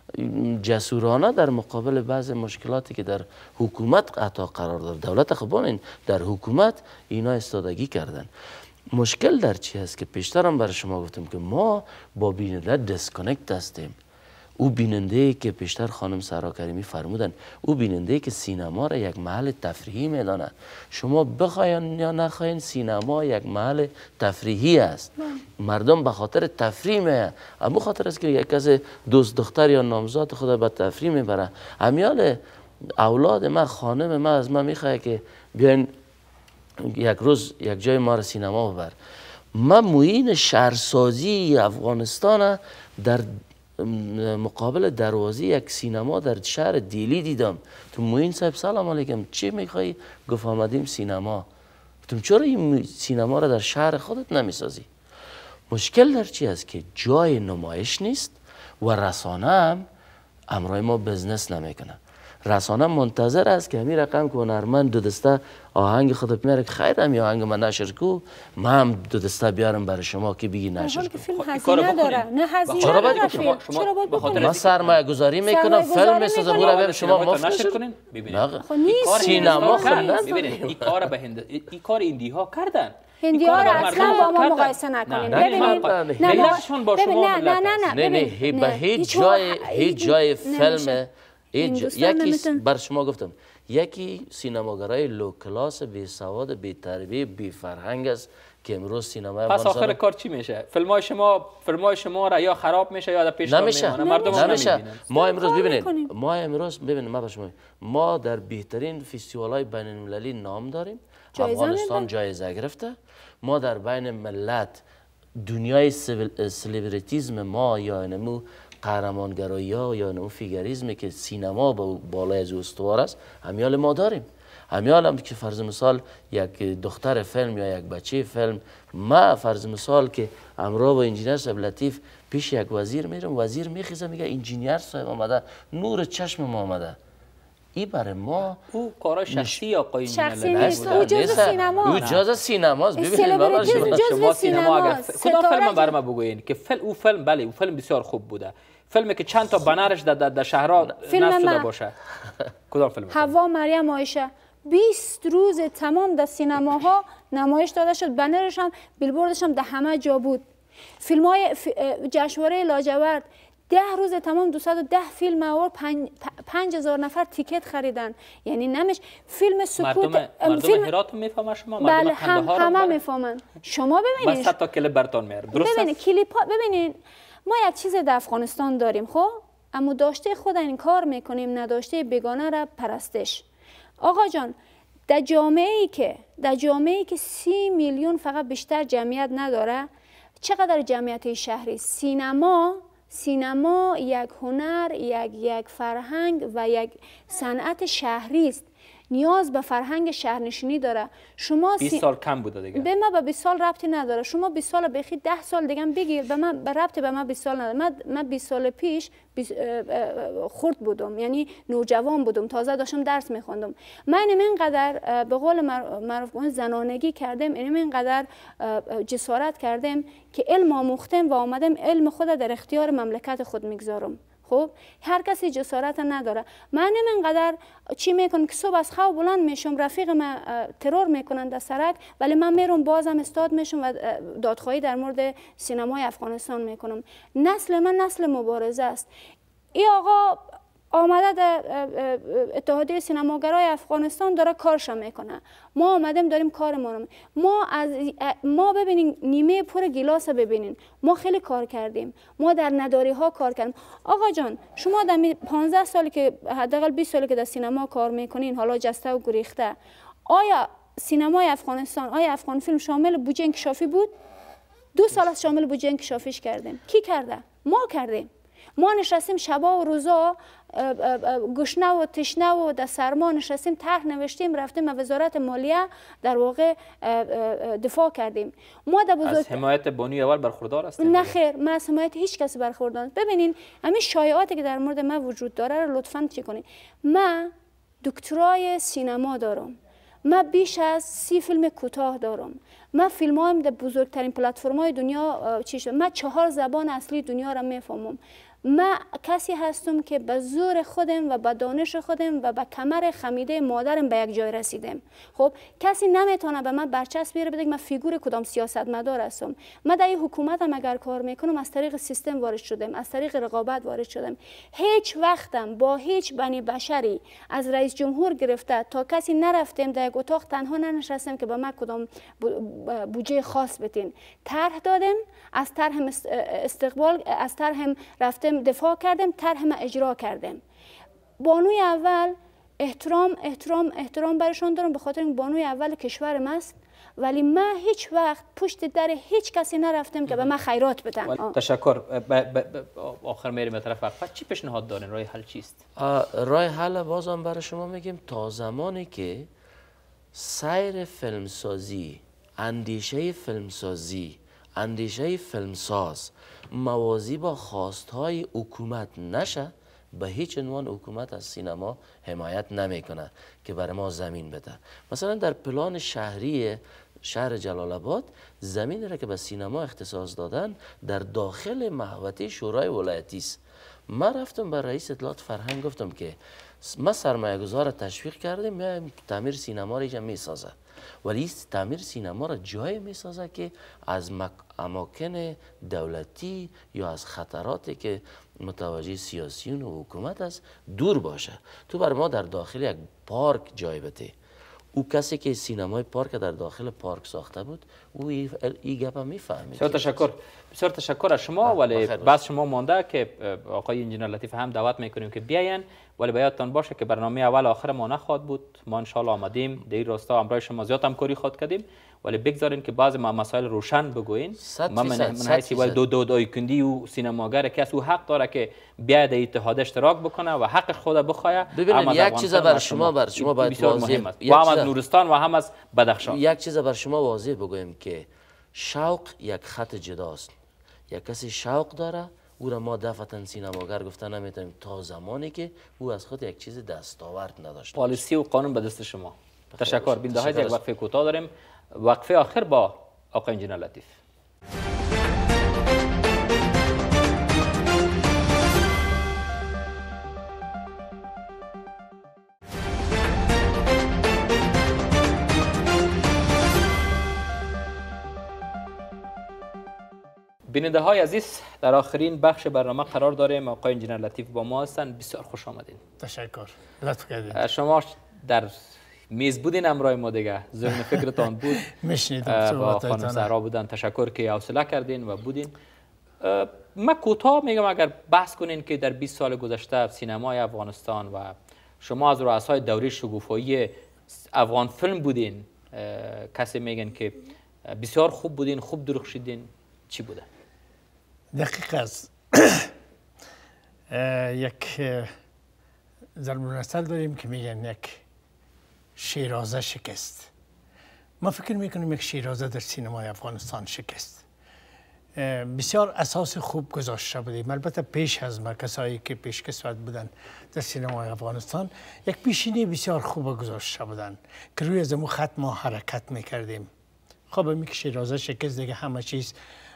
جسورانه در مقابل بعض مشکلاتی که در حکومت عطا قرار داره. دولت خبان در حکومت اینا استادگی کردن. مشکل در چی هست که پیشتر هم برای شما گفتم که ما با بیننده دیسکانکت هستیم. او بیننده که پیشتر خانم سارا کریمی فرمودن، او بیننده که سینما را یک محل تفریحی میدانه. شما بخواین یا نخواین سینما یک محل تفریحی است. مردم به خاطر تفریح میه، اما خاطر است که یک کس دوست دختر یا نامزاد خود به تفریح میبره. امیال اولاد ما، خانم ما از ما میخواه که بیاین یک روز یک جای ما را سینما ببر. من معین شهرسازی افغانستان در مقابل دروازه یک سینما در شهر دیلی دیدم. تو معین صاحب سلام علیکم، چی میخوایی؟ گفت آمدیم سینما. گفتم چرا این سینما را در شهر خودت نمیسازی؟ مشکل در چی است که جای نمایش نیست و رسانه هم امرای ما بزنس نمیکنه. رسانه منتظر است که همین رقم که هنرمند دو دسته آهنگ خود میاره که خیر همین آهنگ من نشر کو، من هم دو دسته بیارم برای شما که بگی نشر کو. که فیلم هزینه داره، نه هزینه نداره فیلم. چرا باید بکنید؟ من سرمایه گذاری میکنم، فیلم میسازم، برای برای شما مفت نشر کنین. ببینید سینما خود ببینید این کار به این کار ایندی ها کردن. هندی ها را اصلا با ما مقایسه نکنیم. ببینید نه به هیچ جای فیلم یکی بر شما گفتم، یکی سینماگرای لو کلاس، بی سواد، بی تربیه، بی فرهنگ است که امروز سینما پس آخر کار چی میشه؟ فیلمای شما را یا خراب میشه یا در پیش نمیشه. مردم نمیشه. ما امروز ببینید ما به شما ما در بهترین فستیوال‌های بین المللی نام داریم. افغانستان جایزه گرفته. ما در بین ملت دنیای سلبریتیزم ما یا نمو قهرمانگرایی ها یا اون فیگریزمی که سینما بالای از استوار است همیال ما داریم. همیال هم که فرض مثال یک دختر فیلم یا یک بچه فیلم، ما فرض مثال که امرا با انجینیر صاحب لطیف پیش یک وزیر میرم، وزیر میخیزه میگه انجینیر صاحب آمده، نور چشم ما آمده. این برای ما او کار شخصی آقای شخصی نیست، او جزء سینما، او جزء سینما است. ببینید شما سینما اگر کدام فیلم برام بگوین که او فیلم بله او فیلم بسیار خوب بوده، فیلمی که چند تا بنرش در شهرها نصب شده باشه، کدام فیلم؟ حوا مریم عایشه 20 روز تمام در سینماها نمایش داده شد، بنرش هم بیلبوردش هم در همه جا بود. فیلم‌های جشنواره لاجورد 10 روز تمام 210 فیلم آورد، 5000 نفر تیکت خریدن. یعنی نمیش فیلم سکوت مردم هرات میفهمن شما؟ بله همه میفهمن. شما ببینید بس تا کلیپ براتون میارم. درست ببینید کلیپ ببینید ما یک چیز در افغانستان داریم خب، اما داشته خود این کار میکنیم، نداشته بیگانه را پرستش. آقا جان در جامعه‌ای که 30 میلیون فقط بیشتر جمعیت نداره، چقدر جمعیت شهری؟ سینما یک هنر، یک فرهنگ و یک صنعت شهری است. نیاز به فرهنگ شهرنشینی داره. شما 20 سال کم بوده دیگه. به ما به 20 سال ربطی نداره. شما 20 سال بخی 10 سال دیگه بگیر، به من به ربطی به من 20 سال نداره. من 20 سال پیش خرد بودم، یعنی نوجوان بودم، تازه داشتم درس میخوندم. من اینقدر به قول معروف زنانگی کردم، اینقدر جسارت کردم که علم آموختم و آمدم علم خود در اختیار مملکت خود میگذارم. خب هر کسی جسارت نداره. من اینقدر چی میکنم که صبح از خواب بلند میشم، رفیق من ترور میکنن در سرک، ولی من میرم بازم استاد میشم و دادخواهی در مورد سینمای افغانستان میکنم. نسل من نسل مبارزه است. این آقا آمده در اتحادیه سینماگرای افغانستان داره کارش میکنه، ما آمدیم داریم کارمون. ما ببینین نیمه پر گیلاس ببینین، ما خیلی کار کردیم، ما در نداری ها کار کردیم. آقا جان شما در 15 سالی که حداقل 20 سالی که در سینما کار میکنین، حالا جسته و گریخته، آیا سینمای افغانستان، آیا افغان فیلم شامل بودجه انکشافی بود؟ 2 سال از شامل بودجه انکشافیش کردیم. کی کرده؟ ما کردیم. ما نشستیم شبا و روزا گشنه و تشنه و در سرما نشستیم، طرح نوشتیم، رفتیم وزارت مالیه در واقع دفاع کردیم. ما از حمایت بانوی اول برخوردار هستیم؟ نه خیر، ما از حمایت هیچ کسی برخوردار نیستم. ببینین همین شایعاتی که در مورد ما وجود داره رو لطفاً چی کنین. من دکترای سینما دارم، من بیش از 30 فیلم کوتاه دارم، من فیلمام در بزرگترین پلتفرم‌های دنیا چی شد، من 4 زبان اصلی دنیا را میفهمم، من کسی هستم که به زور خودم و به دانش خودم و به کمر خمیده مادرم به یک جای رسیدم. خب کسی نمیتونه به من برچسب بیاره بده که من فیگور کدام سیاستمدار هستم. من در این حکومت هم اگر کار میکنم از طریق سیستم وارد شدم، از طریق رقابت وارد شدم. هیچ وقتم با هیچ بنی بشری از رئیس جمهور گرفته تا کسی نرفتم در یک اتاق تنها ننشستم که به من کدام بودجه خاص بتین. طرح دادم، از طرح استقبال، از طرح رفتم دفاع کردم، طرح ما اجرا کردم. بانوی اول احترام احترام احترام برشان دارم به خاطر این بانوی اول کشورم است، ولی من هیچ وقت پشت در هیچ کسی نرفتم که به من خیرات بدن. تشکر. آخر میریم به طرف وقفه. چی پیشنهاد دارین؟ راه حل چیست؟ راه حل بازم برای شما میگیم تا زمانی که سیر فیلمسازی، اندیشه فیلمسازی، اندیشه فیلمساز موازی با خواستهای حکومت نشه، به هیچ عنوان حکومت از سینما حمایت نمیکنه که برای ما زمین بده. مثلا در پلان شهری شهر جلال آباد زمین را که به سینما اختصاص دادن در داخل محوطه شورای ولایتی است. من رفتم به رئیس اطلاعات فرهنگ گفتم که ما سرمایه گذار تشویق کردیم تعمیر سینما را میسازه، ولی تعمیر سینما را جای میسازه که از اماکن دولتی یا از خطراتی که متوجه سیاسیون و حکومت است دور باشه. تو بر ما در داخل یک پارک جای بده. او کسی که سینمای پارک در داخل پارک ساخته بود او این گپ هم میفهمید. بسیار تشکر. بسیار تشکر از شما. ولی بس شما مانده که آقای انجینر لطیف هم دعوت میکنیم که بیاین، ولی باید باشه که برنامه اول آخر ما نخواد بود. ما ان شاء الله آمدیم در این راستا همراه شما زیاد همکاری خواهد کردیم، ولی بگذارین که بعضی مسائل روشن بگوین. من حیثی دو کندی و سینماگر کس او حق داره که بیاید اتحاد اشتراک بکنه و حق خود بخواه. ببینید یک چیز بر شما باید واضح و هم از نورستان و هم از بدخشان یک چیز بر شما واضح بگویم که شوق یک خط جداست. یک کسی شوق داره او را ما دفعتا سینماگر گفتن نمیتونیم تا زمانی که او از خود یک چیز دستاورد نداشته. پالیسی و قانون به دست شما. تشکر. بینده های یک وقفه کوتاه داریم. وقفه آخر با آقای انجینر لطیف. بیننده های عزیز، در آخرین بخش برنامه قرار داریم. آقای انجینر لطیف با ما هستند. بسیار خوش آمدین. تشکر. لطف کردید. شما در میز بودین همراه ما دیگه، ذهن فکرتان بود. میشنیدم با خانم زهرا بودن. تشکر که حوصله کردین و بودین. من کوتاه میگم اگر بحث کنین که در 20 سال گذشته سینمای افغانستان و شما از رؤسای دوره شکوفایی افغان فیلم بودین، کسی میگن که بسیار خوب بودین، خوب درخشیدین، چی بوده؟ دقیق است. یک ضرب المثل داریم که میگن یک شیرازه شکست. ما فکر میکنیم یک شیرازه در سینمای افغانستان شکست. بسیار اساس خوب گذاشته بودیم. البته پیش از ما کسایی که پیشکسوت بودن در سینمای افغانستان یک پیشینه بسیار خوب گذاشته بودن که روی از مو خط ما حرکت میکردیم. خب همین که شیرازه شکست دیگه همه چیز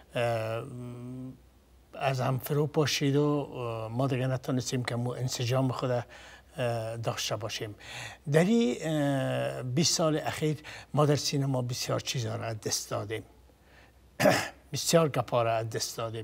از هم فرو پاشید و ما دیگه نتونستیم که انسجام خود داشته باشیم. در این 20 سال اخیر ما در سینما بسیار چیزها را از دست دادیم. بسیار گپا را از دست دادیم.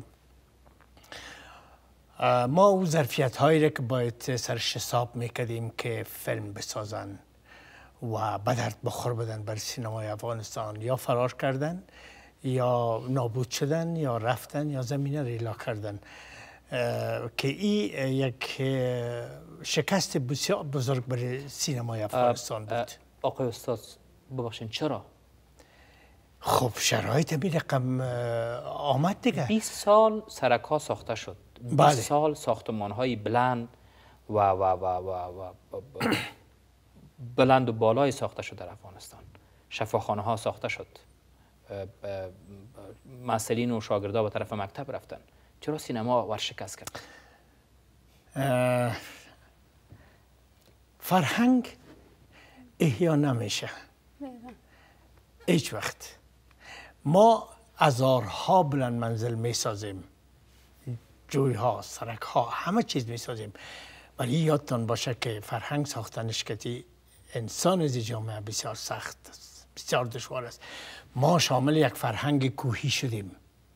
ما او ظرفیت هایی را که باید سرش حساب میکردیم که فیلم بسازن و به درد بخور بدن بر سینمای افغانستان، یا فرار کردن یا نابود شدن یا رفتن یا زمینه ریلا کردن، که این یک شکست بسیار بزرگ برای سینمای افغانستان بود. آقای استاد ببخشید چرا؟ خب شرایط بی رقم آمد دیگه. 20 سال سرک‌ها ساخته شد. 20 سال ساختمان‌های بلند و بلند و بالای ساخته شد در افغانستان. شفاخانه‌ها ساخته شد. مسئولین و شاگردها به طرف مکتب رفتن. چرا سینما ورشکست کرد؟ فرهنگ احیا نمیشه هیچ وقت. ما هزارها بلند منزل میسازیم، جوی ها، سرک ها، همه چیز می سازیم. ولی یادتان باشه که فرهنگ ساختنش که انسان از جامعه بسیار سخت است، بسیار دشوار است. ما شامل یک فرهنگ کوهی شدیم.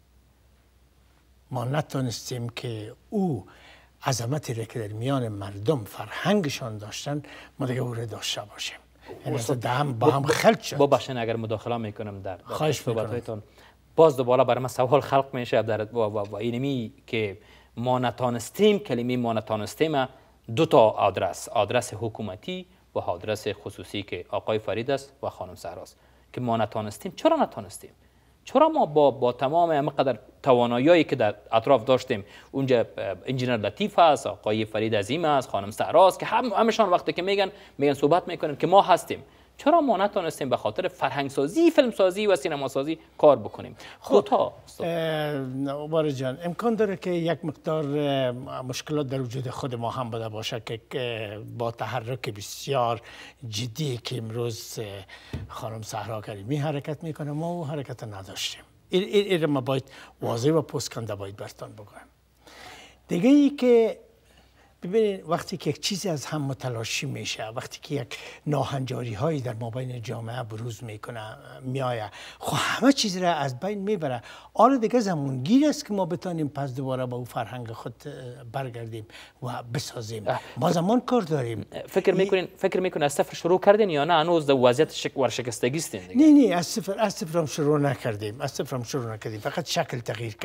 ما نتونستیم که او عظمتی را که در میان مردم فرهنگشان داشتن ما دیگه او را داشته باشیم. یعنی با هم خلط شد. ببخشید اگر مداخله میکنم در صحبتاتون. باز دوباره برای من سوال خلق میشه در و اینمی که ما نتانستیم، کلمه ما نتانستیم دو تا آدرس حکومتی و آدرس خصوصی که آقای فرید است و خانم سهراست که ما نتانستیم. چرا نتانستیم؟ چرا ما با تمام همقدر توانایی‌هایی که در اطراف داشتیم، اونجا انجینر لطیف است، آقای فرید عظیم است، خانم سهراست که همشان وقتی که میگن صحبت میکنن که ما هستیم، چرا ما نتونستیم به خاطر فرهنگسازی، فیلمسازی و سینماسازی کار بکنیم؟ خب بار جان امکان داره که یک مقدار مشکلات در وجود خود ما هم بوده باشه که با تحرک بسیار جدی که امروز خانم صحرا کریمی حرکت میکنه ما او حرکت نداشتیم. این ما باید واضح و پوسکنده باید برتان بگویم. دیگه ای که ببینید وقتی که یک چیزی از هم متلاشی میشه، وقتی که یک ناهنجاری هایی در مابین جامعه بروز میآید، خب همه چیز را از بین میبره. آره دیگه زمانگیر است که ما بتانیم پس دوباره با او فرهنگ خود برگردیم و بسازیم. ما زمان کار داریم. فکر میکنین از صفر شروع کردین یا نه هنوز در وضعیت ورشکستگی هستین؟ نه از صفر هم شروع نکردیم. فقط شکل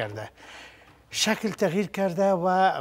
تغییر کرده و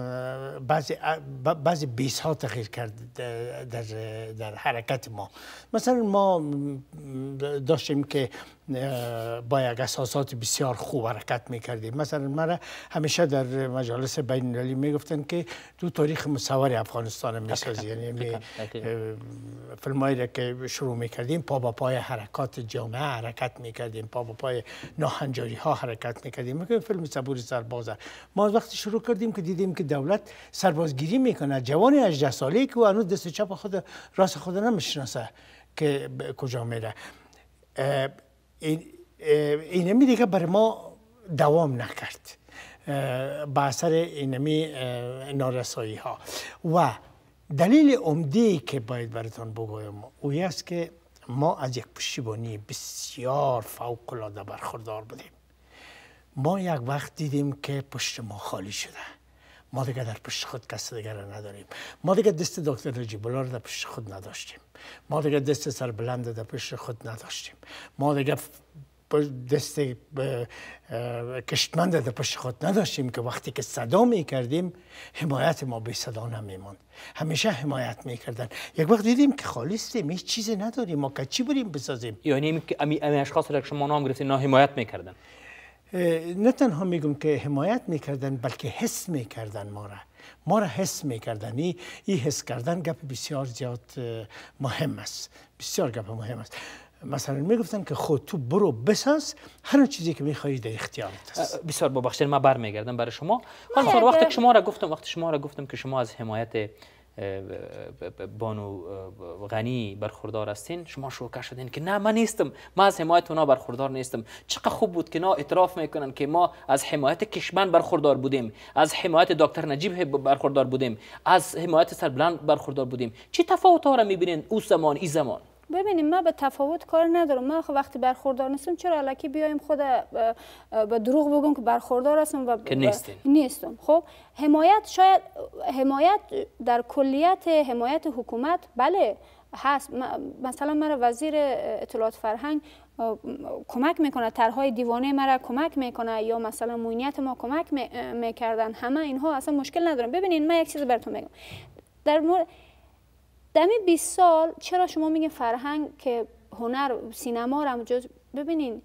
بعضی بیس ها تغییر کرده در حرکت ما. مثلا ما داشتیم که با یک اساسات بسیار خوب حرکت میکردیم. مثلا من همیشه در مجالس بین المللی میگفتن که تو تاریخ مصور افغانستان میسازی، یعنی فیلمایی را که شروع میکردیم پا با پای حرکات جامعه حرکت میکردیم، پا با پای ناهنجاری ها حرکت میکردیم. فیلم صبور سربازه ما وقتی شروع کردیم که دیدیم که دولت سربازگیری میکنه، جوان 18 ساله‌ای که هنوز دست چپ خود راست خود نمیشناسه که کجا میره، اینمی دیگه برای ما دوام نکرد با اثر اینمی نارسایی ها. و دلیل عمده‌ای که باید براتون بگویم اوی است که ما از یک پشتیبانی بسیار فوق العاده برخوردار بودیم. ما یک وقت دیدیم که پشت ما خالی شده، ما دیگه در پشت خود کس دیگر را نداریم. ما دیگه دست دکتر نجیب الله در پشت خود نداشتیم، ما دیگه دست سربلند در پشت خود نداشتیم، ما دیگه دست کشتمند در پشت خود نداشتیم که وقتی که صدا می کردیم حمایت ما بی صدا نمیموند، همیشه حمایت میکردن. یک وقت دیدیم که خالی هستیم، هیچ چیزی نداریم، ما که چی بریم بسازیم؟ یعنی امی اشخاص را که شما نام گرفتین نه حمایت میکردن؟ نه تنها میگم که حمایت میکردن بلکه حس میکردن ما را حس میکردن. این حس کردن گپ بسیار زیاد مهم است، بسیار گپ مهم است. مثلا میگفتن که خود تو برو بساز، هر چیزی که میخوایی در اختیارت است. بسیار ببخشید من برمیگردم برای شما. وقتی شما را گفتم که شما از حمایت بانو غنی برخوردار هستین، شما شوکه شدین که نه من نیستم، من از حمایت اونا برخوردار نیستم. چقدر خوب بود که نا اعتراف میکنن که ما از حمایت کشمن برخوردار بودیم، از حمایت دکتر نجیب برخوردار بودیم، از حمایت سربلند برخوردار بودیم. چی تفاوت ها را میبینین او زمان ای زمان؟ ببینیم من به تفاوت کار ندارم. من وقتی برخوردار نیستم چرا الکی بیایم خود به دروغ بگم که برخوردار هستم و نیستم. خب حمایت در کلیت حمایت حکومت بله هست. مثلا من وزیر اطلاعات فرهنگ کمک میکنه، طرحهای دیوانه مرا کمک میکنه، یا مثلا موینیت ما کمک میکردن. همه اینها اصلا مشکل ندارم. ببینین من یک چیز براتون میگم. در مورد دمی 20 سال چرا شما میگین فرهنگ که هنر سینما را جز ببینین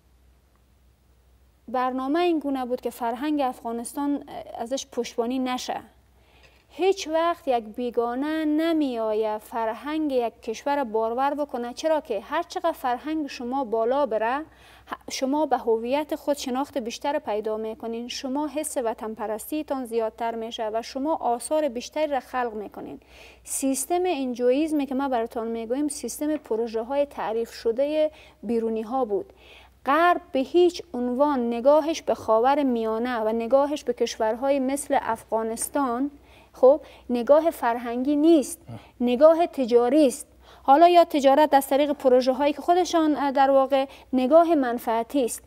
برنامه این گونه بود که فرهنگ افغانستان ازش پشتیبانی نشه. هیچ وقت یک بیگانه نمیآید فرهنگ یک کشور بارور بکنه، چرا که هر چقدر فرهنگ شما بالا بره شما به هویت خود شناخت بیشتر پیدا میکنین، شما حس وطن پرستیتان زیادتر میشه و شما آثار بیشتری را خلق میکنین. سیستم انجویزمی که ما براتون میگویم سیستم پروژه های تعریف شده بیرونی ها بود. غرب به هیچ عنوان نگاهش به خاور میانه و نگاهش به کشورهای مثل افغانستان خب نگاه فرهنگی نیست، نگاه تجاری است. حالا یا تجارت از طریق پروژه هایی که خودشان در واقع نگاه منفعتی است.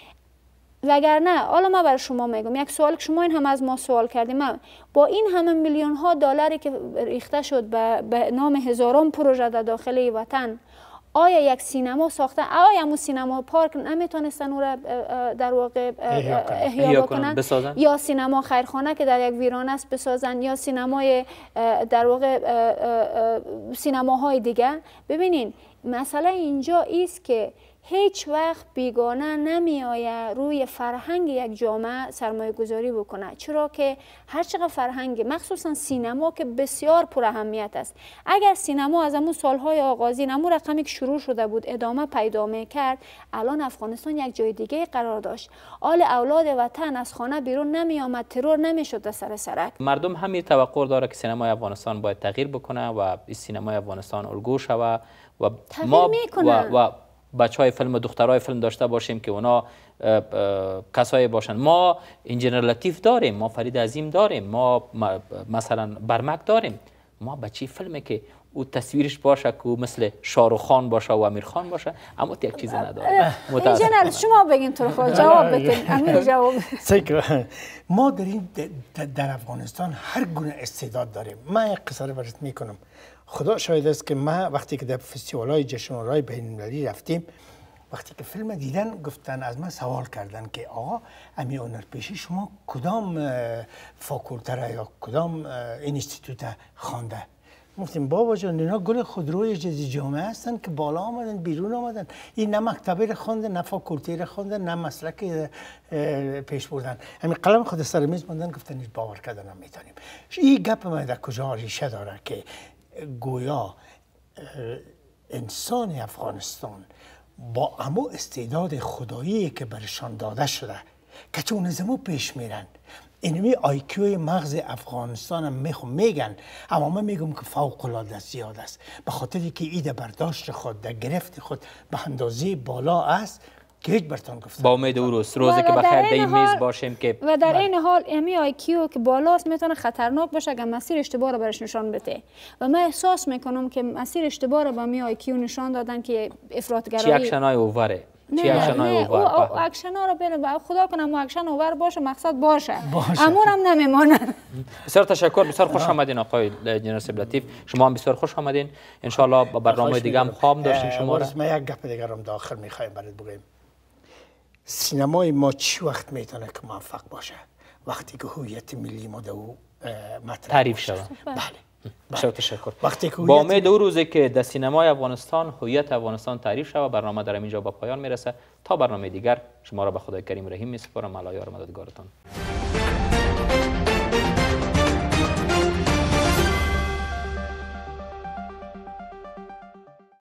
وگرنه حالا من برای شما میگم یک سوال که شما این هم از ما سوال کردیم، با این همه میلیون ها دلاری که ریخته شد به نام هزاران پروژه در داخل وطن، آیا یک سینما ساخته؟ آیا همون سینما پارک نمیتونستن او را در واقع احیا بکنن؟ یا سینما خیرخانه که در یک ویرانه است بسازن، یا سینمای در واقع سینماهای دیگه؟ ببینین مسئله اینجا است که هیچ وقت بیگانه نمی آید روی فرهنگ یک جامعه سرمایه گذاری بکنه، چرا که هر چقدر فرهنگ مخصوصا سینما که بسیار پر اهمیت است، اگر سینما از همون سالهای آغازین همون رقمی که شروع شده بود ادامه پیدا میکرد، الان افغانستان یک جای دیگه قرار داشت. اولاد وطن از خانه بیرون نمی آمد، ترور نمیشد در سر سرک. مردم همین توقع داره که سینمای افغانستان باید تغییر بکنه و سینمای افغانستان الگو شود و ما و بچهای فیلم، دخترای فیلم داشته باشیم که اونا کسایی باشن. ما انجینر لطیف داریم، ما فرید عظیم داریم، ما مثلا برمک داریم. ما بچه فیلمی که او تصویرش باشه که مثل شاروخ خان باشه و امیر خان باشه، اما یک چیز نداره. انجینر شما بگین تو خود جواب بدین. امیر جواب. ما در افغانستان هر گونه استعداد داریم. من یک قصه برات میکنم. خدا شاهد است که ما وقتی که در فستیوال‌های جشنواره‌های بین‌المللی رفتیم، وقتی که فیلم دیدن گفتن از من سوال کردن که آقا امی هنرپیشه شما کدام فاکولته یا کدام اینستیتوت خوانده؟ گفتیم بابا جان اینا گل خودروی جدید جامعه هستن که بالا آمدن بیرون آمدن، این نه مکتبی را خوندن نه فاکولتی را خوندن نه مسلک پیش بردن، همین قلم خود سر میز موندن. گفتن باور کردن نمیتونیم. این گپ ما در کجا ریشه داره که گویا انسان افغانستان با همو استعداد خدایی که برشان داده شده که چون از همو پیش میرن، اینمی آیکیوی مغز افغانستان هم میگن، اما من میگم که فوق العاده زیاد است، به خاطری که ایده برداشت خود در گرفت خود به اندازه بالا است که هیچ برتان گفتم. با امید او روزی که بخیر در این میز باشیم که و در این حال امی آیکیو که بالاست میتونه خطرناک باشه اگر مسیر اشتباه رو برش نشان بده، و من احساس میکنم که مسیر اشتباه رو به امی آیکیو نشان دادن که افراطگرایی چی اکشنای اووره. او اکشن ها رو بره خدا کنم و اکشن اوور باشه، مقصد باشه. امور هم نمیمانه. بسیار تشکر، بسیار خوش آمدین آقای انجینر لطیف. شما هم بسیار خوش آمدین. ان شاء الله با برنامه دیگه هم خواب داشتیم شما را. ما یک گپ دیگه هم داخل میخوایم برات بگیم. سینمای ما چی وقت میتونه که موفق باشه؟ وقتی که هویت ملی ما او مطرح تعریف شود. بله. بسیار تشکر. با امید او روزی که در سینمای افغانستان هویت افغانستان تعریف شود، برنامه در اینجا به پایان میرسه. تا برنامه دیگر شما را به خدای کریم رحیم میسپارم. الله یار مددگارتان.